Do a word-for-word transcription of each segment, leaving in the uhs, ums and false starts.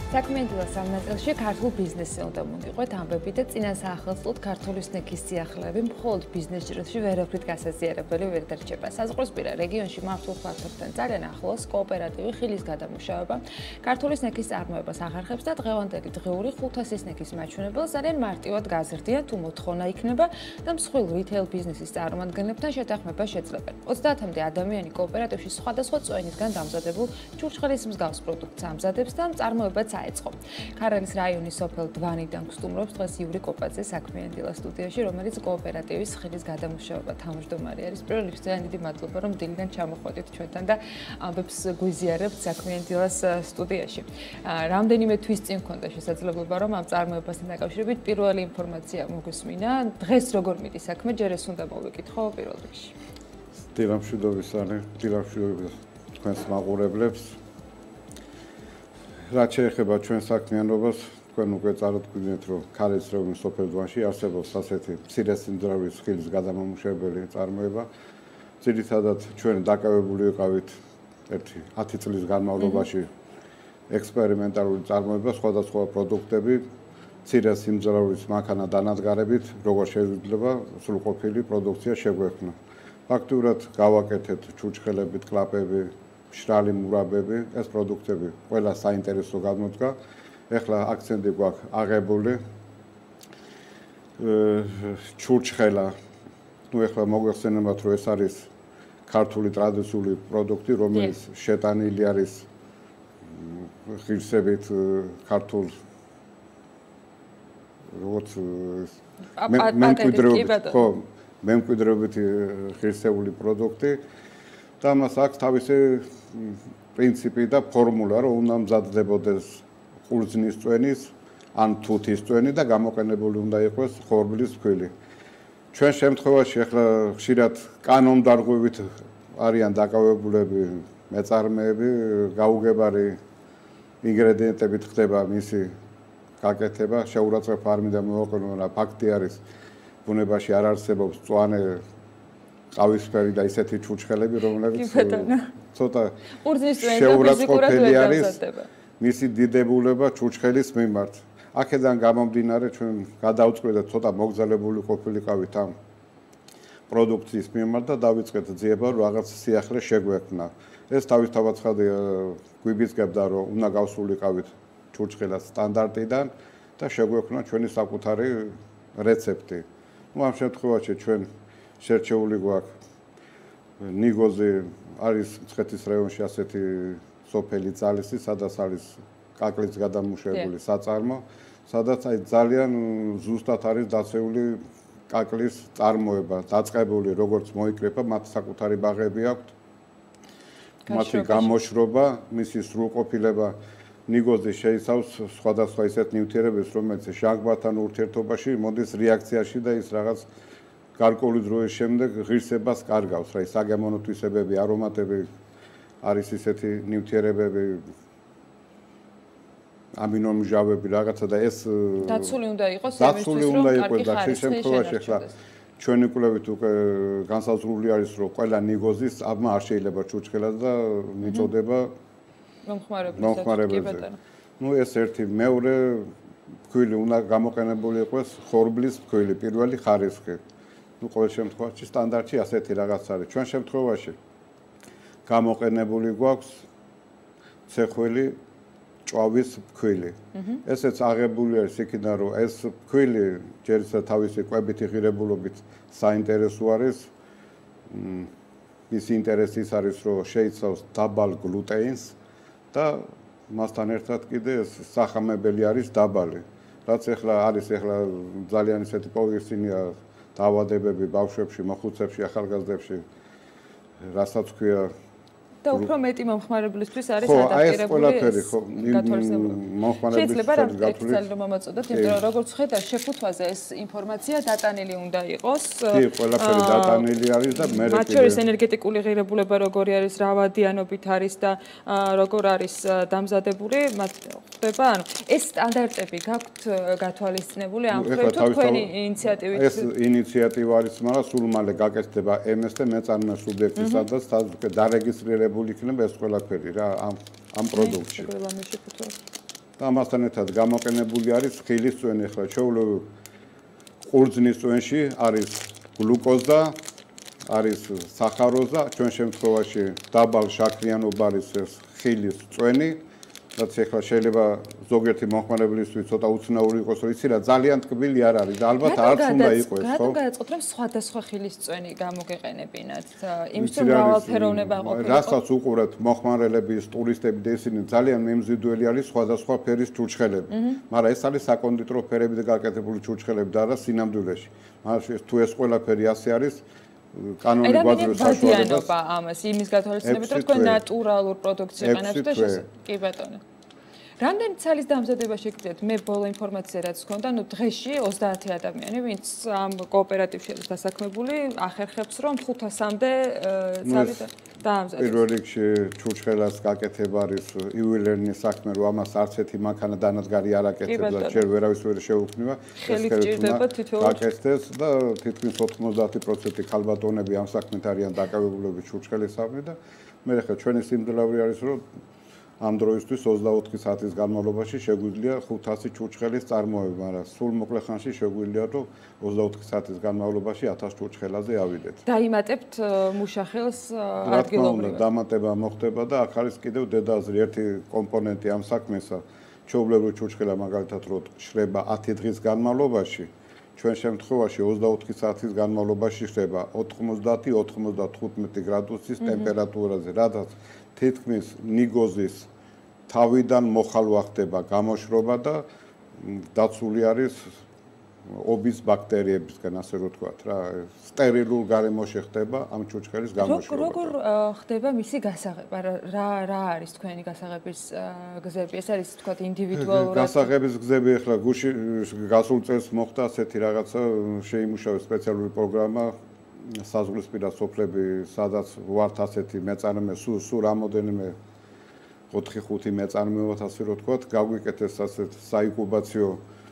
საქმიანდილას ამ ნაწილში ქართულ ბიზნესი უნდა მოგიყვეთ ამბები და წინა საახალწლოდ ქართული სნექის სიახლეები მხოლოდ ბიზნეს ჭრილში ვერაფრით გასაზიარებელი ვერ დარჩება. საზღვრისპირა რეგიონში მართულ ფაქტორთან ძალიან ახლოს კოოპერატივი ხილის გადამუშავება ქართული სნექის წარმოებას ახერხებს და დღევანდელი დღეული ხუთასი სნექის მაჩვენებელს ძალიან მარტივად გაზრდიან თუ მოთხოვნა იქნება და მსხვილ რითეილ ბიზნესის წარმომადგენლებთან შეთანხმება შეძლებენ. ოცდაათამდე ადამიანი კოოპერატივში სხვადასხვა წვენისგან დამზადებულ ჩურჩხელის მსგავს პროდუქტს ამზადებს და წარმოებაც აეწყო. ქარალის რაიონის სოფელ დვანიდან გსტუმრობს დღეს იური კოპაძე საქმიანდილას სტუდიაში, რომელიც კოოპერატივის ხილის გადამუშავება თავმჯდომარე არის. პირველ რიგში ძალიან დიდი მადლობა, რომ დილიდან ჩამოხვედით ჩვენთან და ამბებს გვიზიარებთ საქმიანდილას სტუდიაში. რამდენიმე თვის წინ მქონდა შესაძლებლობა, რომ ამ წარმოებასთან დაკავშირებით პირველი ინფორმაცია მოგვისმინა. დღეს როგორ მიდის საქმე, ჯერ ეს უნდა მოვიკითხო პირველ რიგში. დილამშვიდობის არის, დილამშვიდობის თქვენს მაყურებლებს. რაც შეეხება ჩვენ საქმიანობას, თქვენ უკვე წარადგინეთ, რომ ქარის რაიონის სოფელ დვანში არსებობს ასეთი მცირე სიმძლავრის ხილის გადამამუშავებელი წარმოება. ძირითადად ჩვენ დაკავებული ვიყავით ერთი ათი წლის განმავლობაში ექსპერიმენტალური წარმოება, სხვადასხვა პროდუქტები, მცირე სიმძლავრის მანქანა დანადგარებით, როგორ შეიძლება სრულყოფილი პროდუქცია შეგვექმნა. ფაქტურად გავაკეთეთ ჩურჩხელებით, კლაპები, მშრალი მურაბები, ეს პროდუქტები ყველა საინტერესო გამოდგა. ეხლა აქცენტი გვაქვს აღებული ჩურჩხელა. ნუ ეხლა მოგვეხსენებათ, რომ ეს არის ქართული ტრადიციული პროდუქტი, რომელიც შეტანილი არის ღირსებით ქართულ როგორც მემკვიდრეობით, ხო, მემკვიდრეობით ღირსეული პროდუქტი. და მას აქვს თავისი პრინციპი და ფორმულა, რომ უნდა მზადდებოდეს ყურძნის წვენის ან თუთის წვენი და გამოყენებული უნდა იყოს ხორბლის ფქვილი. ჩვენ შემთხვევაში ახლა ხშირად კანონდარღვევით არიან დაკავებულები მეწარმეები, გაუგებარი ინგრედიენტებით ხდება მისი გაკეთება, შეურაცხყოფა არ მინდა მოვაყენო, რა ფაქტი არის, ბუნებაში არ არსებობს მწვანე ყავისფერი და ისეთი ჩურჩხელები, რომლებიც ცოტა შეურაცხყოფელი არის მისი დიდებულება ჩურჩხელის მიმართ. აქედან გამომდინარე ჩვენ გადავწყვეტეთ ცოტა მოგზაურებული ყოფილიყავით ამ პროდუქციის მიმართ და დავიწყეთ ძიება, რომ რაღაც სიახლე შეგვექმნა. ეს თავისთავად გვიბიძგებდა, რომ უნდა გავსულიყავით ჩურჩხელას სტანდარტიდან და შეგვექმნა ჩვენი საკუთარი რეცეპტი. ნუ ამ შემთხვევაში ჩვენ შერჩეული გვაქვს ნიგოზი არის მცხეთის რაიონში ასეთი სოფელი ძალისი, სადაც არის კაკლის გადამუშავებული საწარმო, სადაც აი ძალიან ზუსტად არის დაცეული კაკლის წარმოება, დაწყებული როგორც მოიკრება, მათ საკუთარი ბაღები აქვთ. მათი გამოშრობა, მისი სრულყოფილება ნიგოზი შეიცავს სხვადასხვა ისეთ ნივთიერებებს, რომელიც ჟანგბადთან ურთიერთობაში მოდის რეაქციაში და ის რაღაც გარკვეული დროის შემდეგ ღირსებას კარგავს, რა ის საგემონო თვისებები, არომატები არის ისეთი ნივთიერებები, ამინომჟავები რაღაცა და ეს დაცული უნდა იყოს დაცული უნდა იყოს და ხშირ შემთხვევაში ახლა ჩვენი კვლევით უკვე განსაზღვრული არის, რომ ყველა ნიგოზის აბმა არ შეიძლება ჩურჩხელა და მიწოდება მომხმარებელზე. ნუ ეს ერთი, მეორე ფქვილი უნდა გამოყენებული იყოს ხორბლის ფქვილი, პირველი ხარისხი. ნუ ყოველ შემთხვევაში სტანდარტში ასეთი რაღაც არის. ჩვენ შემთხვევაში გამოყენებული გვაქვს ცეხველი ჭვავის ფქვილი. ესეც აღებული არის იქიდან, რომ ეს ფქვილი ჯერისა თავისი კვებითი ღირებულობით საინტერესო არის. მისი ინტერესი ის არის, რომ შეიცავს დაბალ გლუტეინს და მასთან ერთად კიდე ეს სახამებელი არის დაბალი. რაც ახლა არის ახლა ძალიან ისეთი პოვიხსინია დაავადებები ბავშვებში, მოხუცებში, ახალგაზრდებში, რასაც ქვია და უფრო მეტი მომხმარებლისთვის არის ადაპტირებული მომხმარებლისთვის. შეიძლება რა ექსცელი რომ ამოწოდოთ, იმიტომ რომ როგორც ხედავ შეფუთვაზე ეს ინფორმაცია დატანილი უნდა იყოს. კი, ყველაფერი დატანილი არის და მე მათ შორის ენერგეტიკული ღირებულება როგორი არის, რა ვადიანობით არის და როგორ არის დამზადებული, მათ ხდება, ანუ ეს სტანდარტები გაქვთ გათვალისწინებული ამ მხრივ თუ თქვენი ინიციატივით? ეს ინიციატივა არის, მაგრამ სულ მალე გაკეთდება ემ ეს და მეწარმე სუბიექტისადაც დარეგისტრირებული იქნება ეს ყველაფერი რა ამ ამ პროდუქტში. და ამასთან ერთად გამოყენებული არის ხილის წვენი. ახლა ჩვეულებრივ ყურძნის წვენში არის გლუკოზა, არის სახაროზა, ჩვენ შემთხვევაში დაბალ შაქრიანობა არის ეს ხილის წვენი. რაც ახლა შეიძლება ზოგიერთი მოხმარებლისთვის ცოტა უცნაური იყოს, რომ იცი რა ძალიან ტკბილი არ არის და ალბათ არც უნდა იყოს, ხო? რატომ გადაწყობთ, რომ სხვადასხვა ხილის წვენი გამოგეყენებინათ? იმის რომ მრავალფეროვნება ყოფილიყო. რასაც უყურებთ მოხმარებლების, ტურისტები და ისინი ძალიან მემზიდველი არის სხვადასხვა ფერის ჩურჩხელები. მაგრამ ეს არის საკონდიტრო ფერები და გაკეთებული ჩურჩხელები და არა სინამდვილეში. მაგრამ თუ ეს ყველაფერი ასე არის კანონი გვაძლევს საშუალებას ამას იმის გათვალისწინებით რომ თქვენ ნატურალურ პროდუქტს იყენებთ და კი ბატონო. რამდენი ცალის დამზადება შეგიძლიათ? მე ბოლო ინფორმაცია რაც გქონდა, ნუ დღეში ოცდაათი ადამიანი, ვინც ამ კოოპერატივში არის დასაქმებული, ახერხებს რომ ხუთასამდე ცალი დაამზადოს. პირველ რიგში ჩურჩხელას გაკეთება არის იუველირული საქმე, რომ ამას არც ერთი მანქანა დანადგარი არ აკეთებს და ჯერ ვერავის ვერ შეუქმნება. ხელი გჭირდება თითოეულ გაკეთდეს და თითქმის ოთხმოცდაათი პროცენტი ქალბატონები ამ საქმით არიან დაკავებულები ჩურჩხელისადმი და მე ხა ჩვენი სიმძლავრი არის რომ ამ დროისთვის ოცდაოთხი საათის განმავლობაში შეგვიძლია ხუთასი ჩურჩხელის წარმოება, მაგრამ სულ მოკლე ხანში შეგვიძლია რომ ოცდაოთხი საათის განმავლობაში ათას ჩურჩხელაზე ავიდეთ. დაიმატებთ მუშახელს ადგილობრივად. დამატება მოხდება და აქ არის კიდევ დედაზრი ერთი კომპონენტი ამ საქმესა. ჩვეულებრივ ჩურჩხელა მაგალითად რო შრება ათი დღის განმავლობაში, ჩვენ შემთხვევაში ოცდაოთხი საათის განმავლობაში შრება ოთხმოცდაათი ოცდათხუთმეტი გრადუსის ტემპერატურაზე, რადგან თითქმის ნიგოზის თავიდან მოხალვა ხდება გამოშრობა და დაცული არის ობის ბაქტერიებისგან, ასე რომ ვთქვათ რა, სტერილულ გარემოში ხდება ამ ჩურჩხელის გამოშრობა. როგორ ხდება მისი გასაღება? რა რა არის თქვენი გასაღების გზები? ეს არის თქვათ ინდივიდუალურად გასაღების გზები ახლა გუში გასულ წელს მოხდა ასეთი რაღაცა, შეიმუშავეს სპეციალური პროგრამა საზღვრისპირა სოფლები, სადაც ვართ ასეთი მეწარმე, სულ სულ რამოდენიმე ოთხი ხუთი მეწარმეობათ, ასე რომ ვთქვათ, გაგვიკეთეს ასეთ საინკუბაციო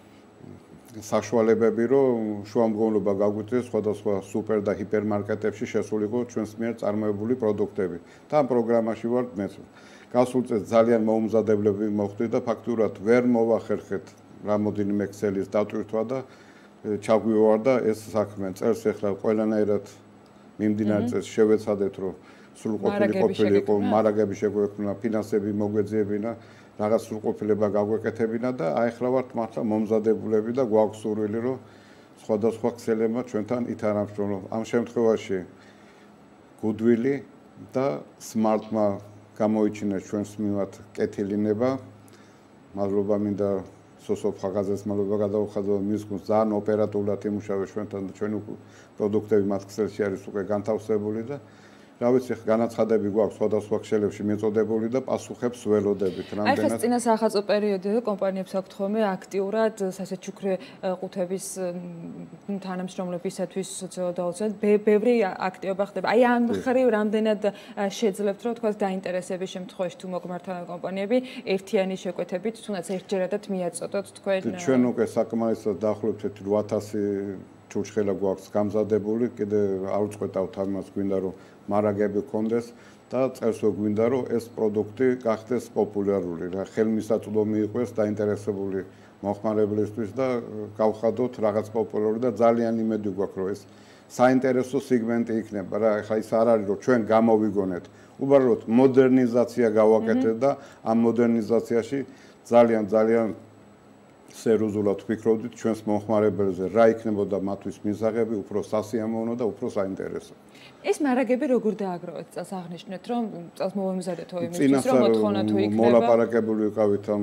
საშუალებები, რომ შუამდგომლობა გაგვიწეს სხვადასხვა სუპერ და ჰიპერმარკეტებში შესულიყო ჩვენს მიერ წარმოებული პროდუქტები. და ამ პროგრამაში ვართ მეც. გასულ წელს ძალიან მოუმზადებლები მოხდი და ფაქტურად ვერ მოვახერხეთ რამოდენიმე ქსელის დატვირთვა და ჩაგვივარ და ეს საქმე წელს ახლა ყველანაირად მიმდინარე წელს შევეცადეთ რომ სრულყოფილი ყოფილიყო, მარაგები შეგვექმნა, ფინანსები მოგვეძიებინა, რაღაც სრულყოფილება გაგვეკეთებინა და აი ახლა ვართ მართლა მომზადებულები და გვაქვს სურვილი რომ სხვადასხვა ქსელებმა ჩვენთან ითანამშრომლოს. ამ შემთხვევაში გუდვილი და სმარტმა გამოიჩინეს ჩვენს მიმართ კეთილინება. მადლობა მინდა სოსოფ ხაგაძეს მადლობა გადავხადო მის გუნდს ძალიან ოპერატიულად იმუშავებს ჩვენთან და ჩვენი პროდუქტები მათ ქსელში არის უკვე განთავსებული და რა ვიცი განაცხადები გვაქვს სხვადასხვა ქსელებში მიწოდებული და პასუხებს ველოდებით რამდენად. აი ეს წინა სახაზო პერიოდზე კომპანიებს აქვთ ხოლმე აქტიურად სასეჩუქრე ყუთების თანამშრომლებისათვის სოციალურ ბევრი აქტივობა ხდება. აი ამ ხრივ რამდენად შეძლებთ რომ თქვა დაინტერესების შემთხვევაში თუ მოგმართავენ კომპანიები ერთიანი შეკვეთებით თუნდაც ერთჯერადად მიაწოდოთ თქვენ ჩვენ უკვე საკმარისად დაახლოებით რვაათასი ჩურჩხელა გვაქვს გამზადებული, კიდე არ უწყვეტავთ ამას, გვინდა რომ მარაგები გქონდეს და წელს გვინდა რომ ეს პროდუქტი გახდეს პოპულარული, რა ხელმისაწვდომი იყოს დაინტერესებული მოხმარებლისთვის და გავხადოთ რაღაც პოპულარული და ძალიან იმედი გვაქვს რომ ეს საინტერესო სეგმენტი იქნება რა, ეხლა ის არ არის რომ ჩვენ გამოვიგონეთ, უბრალოდ მოდერნიზაცია გავაკეთეთ და ამ მოდერნიზაციაში ძალიან ძალიან სერიოზულად ვფიქრობდით ჩვენს მომხმარებელზე, რა იქნებოდა მათთვის მისაღები, უფრო სასიამოვნო და უფრო საინტერესო. ეს მარაგები როგორ დააგროვეთ წელს აღნიშნეთ, რომ წელს მოვემზადეთო იმისთვის, რომ მოთხოვნა თუ იქნება. მოლაპარაკებული ვიყავით ამ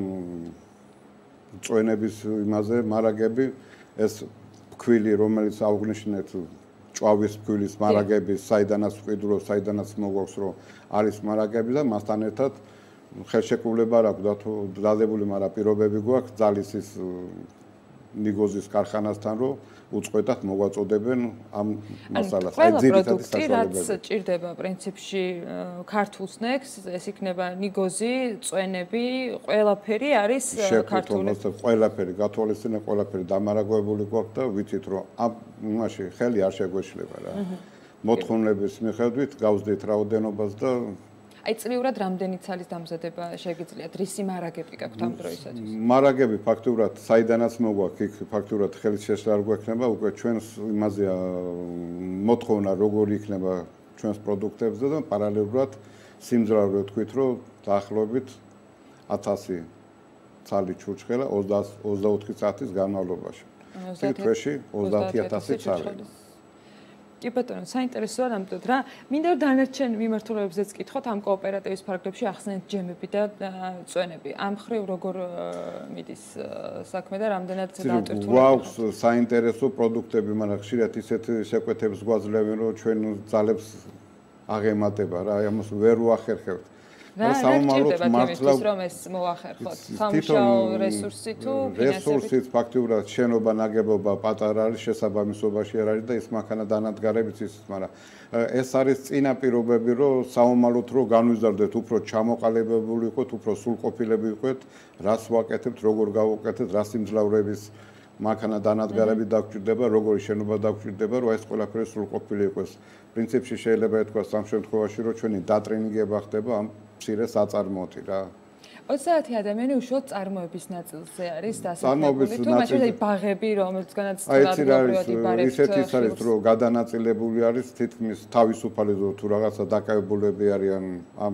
წვენების იმაზე, მარაგები, ეს ფქვილი, რომელიც აღნიშნეთ, ჭვავის ფქვილის მარაგები, საიდანაც ვყიდულობ, საიდანაც მოგვაქვს, რომ არის მარაგები და მასთან ერთად ხელშეკრულება რა გვაქვს დადებული, მაგრამ პირობები გვაქვს ძალისის ნიგოზის კარხანასთან, რომ უწყვეტად მოგვაწოდებენ ამ მასალას. აი ძირითადი სასწაულები. რაც ჭირდება პრინციპში ქართულ სნექს, ეს იქნება ნიგოზი, წვენები, ყველაფერი არის ქართული. ყველაფერი, გათვალისწინე ყველაფერი დამარაგებული გვაქვს და ვიცით რომ ამ იმაში ხელი არ შეგვეშლება რა. მოთხოვნების მიხედვით გავსდით რაოდენობას და აი წლიურად რამდენი ცალის დამზადება შეგიძლიათ? რისი მარაგები გაქვთ ამ დროისათვის? მარაგები ფაქტურად საიდანაც მოგვაქვს, იქ ფაქტურად ხელით შეშლა არ გვექნება, უკვე ჩვენს იმაზეა მოთხოვნა როგორი იქნება ჩვენს პროდუქტებზე და პარალელურად სიმძლავრე ვთქვით, რომ დაახლოებით ათასი ცალი ჩურჩხელა ოცდაოთხი საათის განმავლობაში. თითქმის ოცდაათი ათასი ცალი. კი ბატონო, საინტერესოა რამეთოდ რა. მინდა რომ დანარჩენ მიმართულებებზეც კითხოთ ამ კოოპერატივის ფარგლებში ახსენეთ ჯემები და წვენები. ამ ხრივ როგორ მიდის საქმე და რამდენად დაატვირთული? გვაქვს საინტერესო პროდუქტები, მაგრამ ხშირად ისეთ შეკვეთებს გვაძლევენ, რომ ჩვენ ძალებს აღემატება რა, ამას ვერ ვახერხებთ. რა საომაროთ მართლა რომ ეს მოახერხოთ სამუშაო რესურსი თუ რესურსიც ფაქტურად შენობა ნაგებობა პატარა არის შესაბამისობაში არ არის და ის მანქანა დანადგარებიც ის მაგრამ ეს არის წინა პირობები რომ საომაროთ რომ განვიზარდეთ უფრო ჩამოყალიბებული ვიყოთ უფრო სრულყოფილები ვიყოთ რას ვაკეთებთ როგორ გავუკეთებთ რა სიმძლავრების მანქანა დანადგარები დაგჭირდება როგორი შენობა დაგჭირდება რომ ეს ყველაფერი სრულყოფილი იყოს პრინციპში შეიძლება ეთქვას ამ შემთხვევაში რომ ჩვენი დატრენინგება ხდება ამ მცირე საწარმოთი რა. ოცდაათი ადამიანი უშუალოდ წარმოების ნაწილზე არის დასაქმებული თუ მაშინ ბაღები რომელთგანაც თვალყურად იბარებთ. ისეთ ის არის რომ გადანაწილებული არის თითქმის თავისუფალი თუ რაღაცა დაკავებულები არიან ამ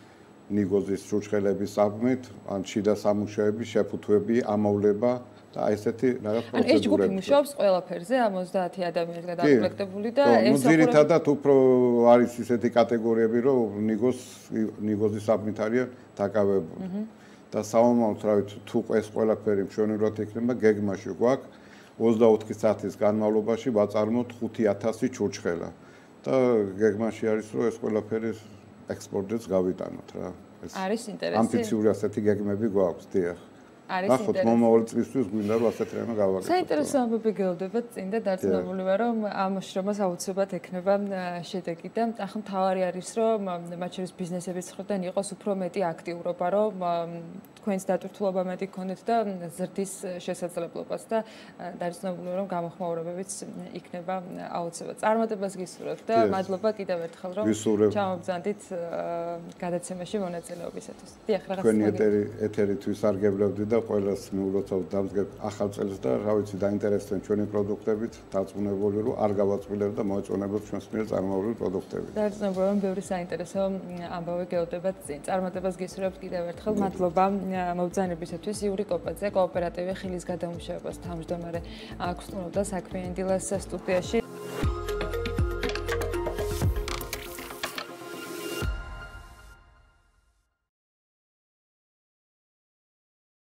ნიგოზის ჩურჩხელების საქმით, ან შიდა სამუშაოების შეფუთვები, ამოვლება და ესეთი რაღაც პროცედურები. ეს ჯგუფი მუშაობს ყველაფერზე ამ ოცდაათი ადამიანისგან დაკომპლექტებული და ეს ძირითადად უფრო არის ისეთი კატეგორიები, რომ ნიგოს ნიგოზის საქმით არიან დაკავებული. და საომაროდ რა ვიცი თუ ეს ყველაფერი მშვენივრად იქნება გეგმაში გვაქვს ოცდაოთხი საათის განმავლობაში ვაწარმოოთ ხუთი ათასი ჩურჩხელა და გეგმაში არის რომ ეს ყველაფერი ექსპორტზეც გავიტანოთ რა. არის ინტერესი. ამბიციური ასეთი გეგმები გვაქვს, დიახ. არის ინტერესი. ახლა მომავალ წლისთვის გვინდა რომ ასეთ რამე გავაკეთოთ. საინტერესო ამბები გელოდებათ წინ და დარწმუნებული ვარ რომ ამ შრომას აუცილებლად ექნება შედეგი და ახლა მთავარი არის რომ მათ შორის ბიზნესების მხრიდან იყოს უფრო მეტი აქტიურობა რომ თქვენს დატვირთულობა მეტი გქონდეთ და ზრდის შესაძლებლობას და დარწმუნებული ვარ რომ გამოხმაურებებიც იქნება აუცილებლად. წარმატებას გისურვებთ და მადლობა კიდევ ერთხელ რომ ჩამობრძანდით გადაცემაში მონაწილეობისათვის. დიახ, რაღაც თქვენი ეთერი ეთერით ვისარგებლებდი და ყველას მიულოცავ დამზგებ ახალ წელს და რა ვიცი დაინტერესდნენ ჩვენი პროდუქტებით დარწმუნებული რომ არ გავაწყვილებ და მოეწონებოდ ჩვენს მიერ წარმოებული პროდუქტები. დარწმუნებული რომ ბევრი საინტერესო ამბავი გეოდებათ წინ. წარმატებას გისურვებთ კიდევ ერთხელ. მადლობა მობრძანებისათვის. იური კოპაძე, კოოპერატივი ხილის გადამუშავებას თავმჯდომარე აქვს სტუმრობდა საქმე ენდილას სტუდიაში.